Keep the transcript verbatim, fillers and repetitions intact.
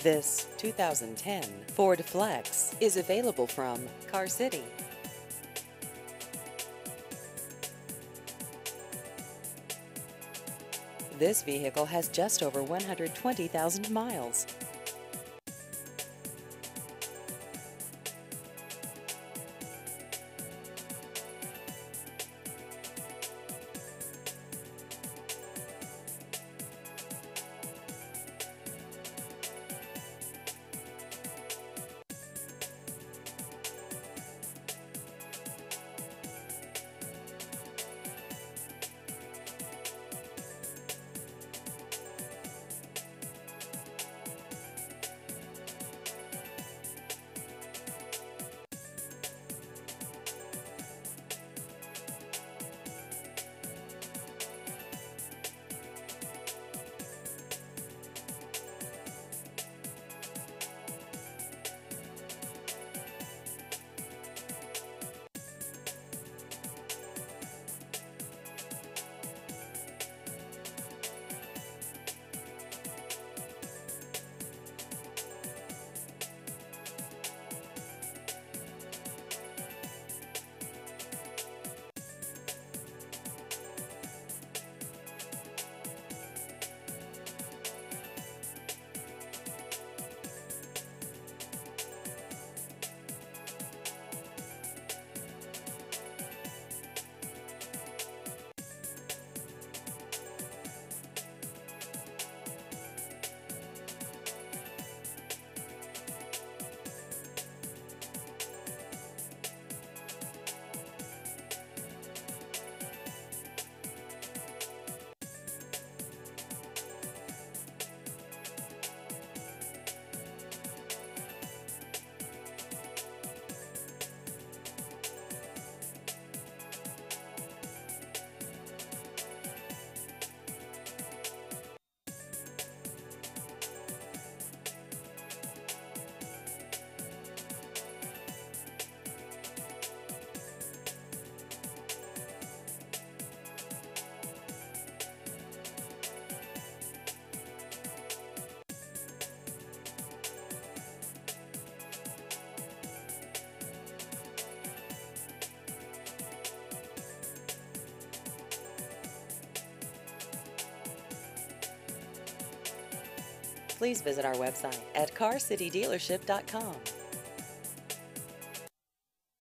This two thousand ten Ford Flex is available from Car City. This vehicle has just over one hundred twenty thousand miles. Please visit our website at car city dealership dot com.